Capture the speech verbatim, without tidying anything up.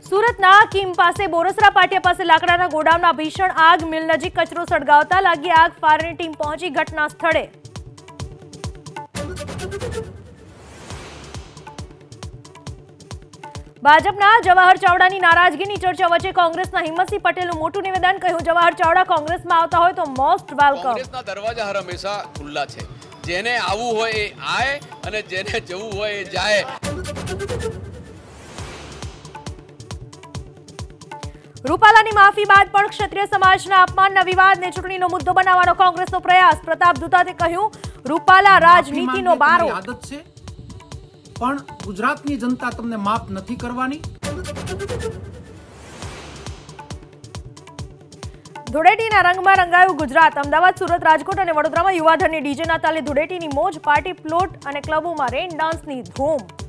સુરતના કીમ પાસે બોરસરા પાટિયા પાસે લાકડાના ગોડાઉનમાં ભીષણ આગ, મિલ નજીક કચરો સળગાવતા લાગી આગ. ફાયરની ટીમ પહોંચી ઘટના સ્થળે. ભાજપના જવાહર ચાવડાની નારાજગીની ચર્ચા વચ્ચે કોંગ્રેસના હિંમતસિંહ પટેલનું મોટું નિવેદન. કહ્યું, જવાહર ચાવડા કોંગ્રેસમાં આવતા હોય તો મોસ્ટ વેલકમ. કોંગ્રેસના દરવાજા હર હંમેશા ખુલ્લા છે. જેને આવવું હોય એ આય અને જેને જવું હોય એ જાય. રૂપાલાની માફી બાદ પણ ક્ષત્રિય સમાજના અપમાનના વિવાદને ચૂંટણીનો મુદ્દો બનાવવાનો કોંગ્રેસનો પ્રયાસ. પ્રતાપ દુતાતે કહ્યું, રૂપાલા રાજનીતિનો બારો. આદત છે પણ ગુજરાતની જનતા તમને માફ નથી કરવાની. ધૂળેટીના રંગમાં રંગાયું ગુજરાત. અમદાવાદ, સુરત, રાજકોટ અને વડોદરામાં યુવાધનની ડીજેના તાલે ધૂળેટીની મોજ. પાર્ટી પ્લોટ અને ક્લબોમાં રેન ડાન્સની ધૂમ.